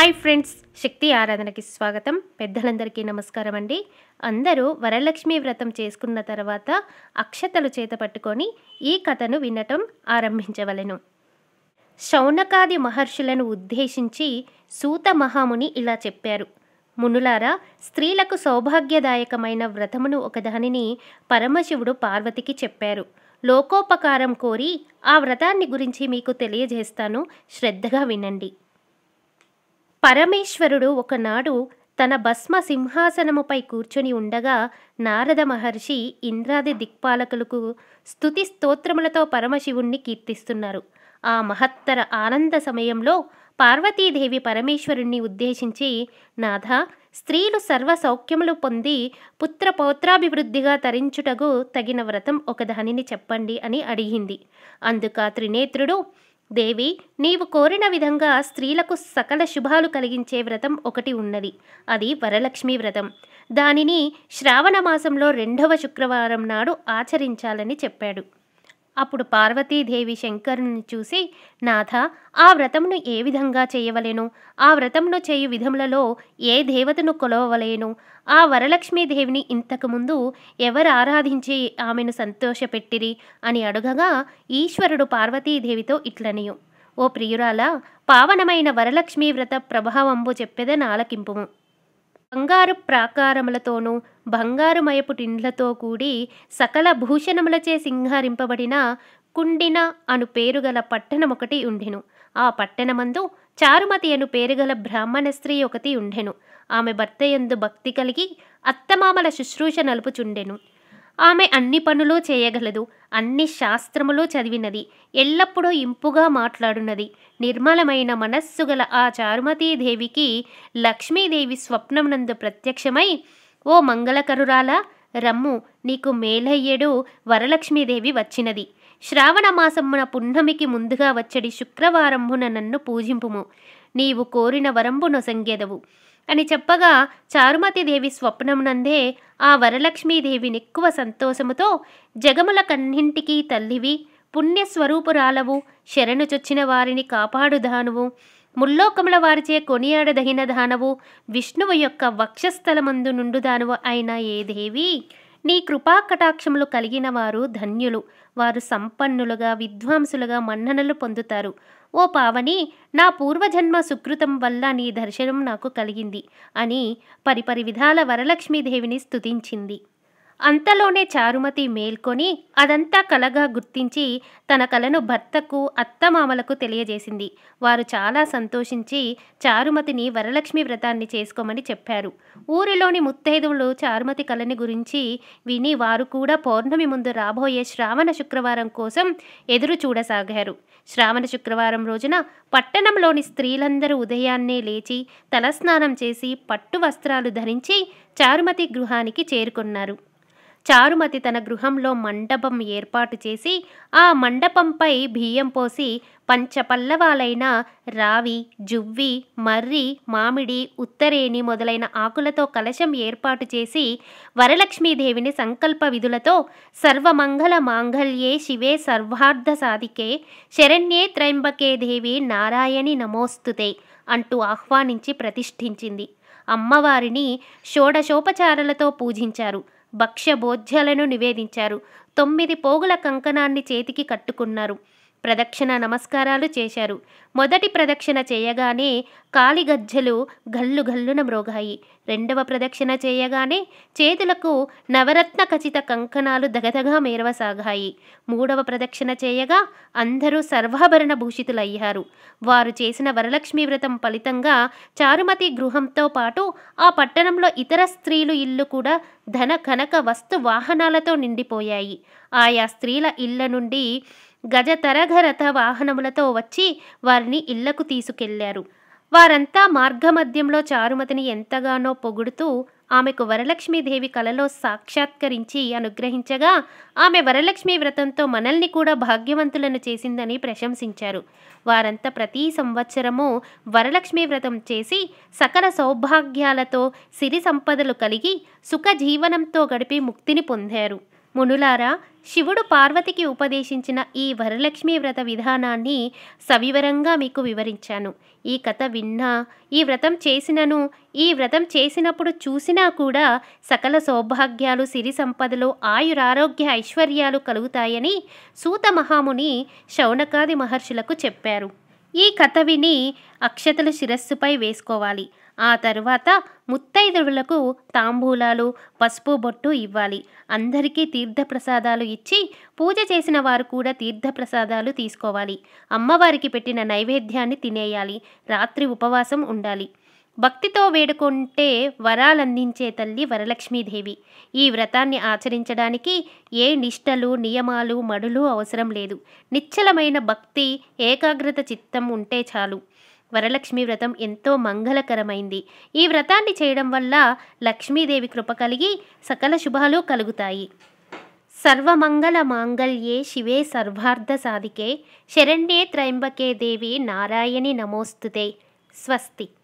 Hi friends, శక్తి ఆరాధనకి స్వాగతం. పెద్దలందరికీ నమస్కారం అండి. అందరూ వరలక్ష్మి వ్రతం చేసుకున్న తర్వాత అక్షతలు చేత పట్టుకొని ఈ కథను వినటం ఆరంభించవలెను. శౌనకాది మహర్షులను ఉద్దేశించి సూత మహాముని ఇలా చెప్పారు. మునులారా, స్త్రీలకు సౌభాగ్యదాయకమైన వ్రతమును ఒకదానిని పరమశివుడు పార్వతికి చెప్పారు. లోకోపకారం కోరి ఆ వ్రతాన్ని గురించి మీకు తెలియజేస్తాను, శ్రద్ధగా వినండి. పరమేశ్వరుడు ఒకనాడు తన భస్మ సింహాసనముపై కూర్చొని ఉండగా నారద మహర్షి ఇంద్రాది దిక్పాలకులకు స్తుతి స్తోత్రములతో పరమశివుణ్ణి కీర్తిస్తున్నారు. ఆ మహత్తర ఆనంద సమయంలో పార్వతీదేవి పరమేశ్వరుణ్ణి ఉద్దేశించి, నాథ, స్త్రీలు సర్వ సౌఖ్యములు పొంది పుత్రపౌత్రాభివృద్ధిగా తరించుటకు తగిన వ్రతం ఒకదానిని చెప్పండి అని అడిగింది. అందుక త్రినేత్రుడు, దేవి, నీవు కోరిన విధంగా స్త్రీలకు సకల శుభాలు కలిగించే వ్రతం ఒకటి ఉన్నది. అది వరలక్ష్మి వ్రతం. దానిని శ్రావణ మాసంలో 2వ శుక్రవారం నాడు ఆచరించాలని చెప్పాడు. అప్పుడు పార్వతీదేవి శంకరుని చూసి, నాథ, ఆ వ్రతమును ఏ విధంగా చేయవలెను? ఆ వ్రతమును చేయు విధములలో ఏ దేవతను కొలవవలేను? ఆ వరలక్ష్మీదేవిని ఇంతకుముందు ఎవరు ఆరాధించి ఆమెను సంతోషపెట్టిరి అని అడుగగా ఈశ్వరుడు పార్వతీదేవితో ఇట్లనియు, ఓ ప్రియురాలా, పావనమైన వరలక్ష్మీ వ్రత ప్రభావంబు చెప్పెదన ఆలకింపుము. బంగారు ప్రాకారములతోనూ బంగారుమయపు టిండ్లతో కూడి సకల భూషణములచే సింగారింపబడిన కుండిన అను పేరుగల పట్టణమొకటి ఉండెను. ఆ పట్టణమందు చారుమతి అను పేరుగల బ్రాహ్మణ స్త్రీ ఒకటి ఉండెను. ఆమె భర్తయందు భక్తి కలిగి అత్తమామల శుశ్రూష నలుపుచుండెను. ఆమె అన్ని పనులు చేయగలదు, అన్ని శాస్త్రములు చదివినది, ఎల్లప్పుడూ ఇంపుగా మాట్లాడున్నది. నిర్మలమైన మనస్సు గల ఆ చారుమతీదేవికి లక్ష్మీదేవి స్వప్నమునందు ప్రత్యక్షమై, ఓ మంగళకరురాలా, రమ్ము, నీకు మేలయ్యేడు వరలక్ష్మీదేవి వచ్చినది. శ్రావణ మాసమున పున్నమికి ముందుగా వచ్చడి శుక్రవారంబున నన్ను పూజింపుము, నీవు కోరిన వరంబు నొసంగెదవు అని చెప్పగా చారుమతీదేవి స్వప్నమునందే ఆ వరలక్ష్మీదేవినెక్కువ సంతోషముతో, జగముల కన్నింటికి తల్లివి, పుణ్యస్వరూపురాలవు, శరణు చొచ్చిన వారిని కాపాడుదానువు, ముల్లోకముల వారిచే కొనియాడదగిన దానవు, విష్ణువు యొక్క వక్షస్థలమందు నుండుదానువు అయిన ఏ దేవి, నీ కృపాకటాక్షములు కలిగిన వారు ధన్యులు, వారు సంపన్నులుగా విద్వాంసులుగా మన్ననలు పొందుతారు. ఓ పావని, నా పూర్వజన్మ సుకృతం వల్ల నీ దర్శనం నాకు కలిగింది అని పరిపరి విధాల వరలక్ష్మీదేవిని స్తుతించింది. అంతలోనే చారుమతి మేల్కొని అదంతా కలగా గుర్తించి తన కలను భర్తకు అత్తమామలకు తెలియజేసింది. వారు చాలా సంతోషించి చారుమతిని వరలక్ష్మి వ్రతాన్ని చేసుకోమని చెప్పారు. ఊరిలోని ముత్తైదువులు చారుమతి కలని గురించి విని వారు కూడా పౌర్ణమి ముందు రాబోయే శ్రావణ శుక్రవారం కోసం ఎదురు చూడసాగారు. శ్రావణ శుక్రవారం రోజున పట్టణంలోని స్త్రీలందరూ ఉదయాన్నే లేచి తలస్నానం చేసి పట్టు వస్త్రాలు ధరించి చారుమతి గృహానికి చేరుకున్నారు. చారుమతి తన గృహంలో మండపం ఏర్పాటు చేసి ఆ మండపంపై బియ్యం పోసి పంచపల్లవాలైన రావి, జువ్వి, మర్రి, మామిడి, ఉత్తరేణి మొదలైన ఆకులతో కలశం ఏర్పాటు చేసి వరలక్ష్మీదేవిని సంకల్ప విధులతో సర్వమంగళ మాంగళ్యే శివే సర్వార్థ సాధికే శరణ్యే త్రయంబకే దేవి నారాయణి నమోస్తుతే అంటూ ఆహ్వానించి ప్రతిష్ఠించింది. అమ్మవారిని షోడశోపచారాలతో పూజించారు. భక్ష్య భోజ్యాలను నివేదించారు. 9 పోగుల కంకణాన్ని చేతికి కట్టుకున్నారు. ప్రదక్షిణ నమస్కారాలు చేశారు. మొదటి ప్రదక్షిణ చేయగానే కాలిగజ్జలు గల్లు గల్లున మ్రోగాయి. 2వ ప్రదక్షిణ చేయగానే చేతులకు నవరత్న ఖచిత కంకణాలు దగదగా మేరవసాగాయి. 3వ ప్రదక్షిణ చేయగా అందరూ సర్వాభరణ భూషితులయ్యారు. వారు చేసిన వరలక్ష్మీ వ్రతం ఫలితంగా చారుమతి గృహంతో పాటు ఆ పట్టణంలో ఇతర స్త్రీలు ఇల్లు కూడా ధన కనక వస్తు వాహనాలతో నిండిపోయాయి. ఆయా స్త్రీల ఇళ్ల నుండి గజతరఘరథ వాహనములతో వచ్చి వారిని ఇళ్లకు తీసుకెళ్లారు. వారంతా మార్గమధ్యంలో చారుమతిని ఎంతగానో పొగుడుతూ ఆమెకు వరలక్ష్మీదేవి కలలో సాక్షాత్కరించి అనుగ్రహించగా ఆమె వరలక్ష్మీ వ్రతంతో మనల్ని కూడా భాగ్యవంతులను చేసిందని ప్రశంసించారు. వారంతా ప్రతి సంవత్సరము వరలక్ష్మీ వ్రతం చేసి సకల సౌభాగ్యాలతో సిరి సంపదలు కలిగి సుఖ జీవనంతో గడిపి ముక్తిని పొందారు. మునులారా, శివుడు పార్వతికి ఉపదేశించిన ఈ వరలక్ష్మి వ్రత విధానాన్ని సవివరంగా మీకు వివరించాను. ఈ కథ విన్నా, ఈ వ్రతం చేసినను, ఈ వ్రతం చేసినప్పుడు చూసినా కూడా సకల సౌభాగ్యాలు, సిరి సంపదలు, ఆయురారోగ్య ఐశ్వర్యాలు కలుగుతాయని సూత మహాముని శౌనకాది మహర్షులకు చెప్పారు. ఈ కథ విని అక్షతలు శిరస్సుపై వేసుకోవాలి. ఆ తరువాత ముత్తైదువులకు తాంబూలాలు, పసుపు బొట్టు ఇవ్వాలి. అందరికీ తీర్థప్రసాదాలు ఇచ్చి పూజ చేసిన వారు కూడా తీర్థప్రసాదాలు తీసుకోవాలి. అమ్మవారికి పెట్టిన నైవేద్యాన్ని తినేయాలి. రాత్రి ఉపవాసం ఉండాలి. భక్తితో వేడుకుంటే వరాలందించే తల్లి వరలక్ష్మీదేవి. ఈ వ్రతాన్ని ఆచరించడానికి ఏ నిష్టలు, నియమాలు, మడులు అవసరం లేదు. నిశ్చలమైన భక్తి, ఏకాగ్రత చిత్తం ఉంటే చాలు. వరలక్ష్మి వ్రతం ఎంతో మంగళకరమైంది. ఈ వ్రతాన్ని చేయడం వల్ల లక్ష్మీదేవి కృప కలిగి సకల శుభాలు కలుగుతాయి. సర్వమంగళ మాంగళ్యే శివే సర్వార్థ సాధికే శరణ్యే త్రయంబకే దేవి నారాయణి నమోస్తుతే. స్వస్తి.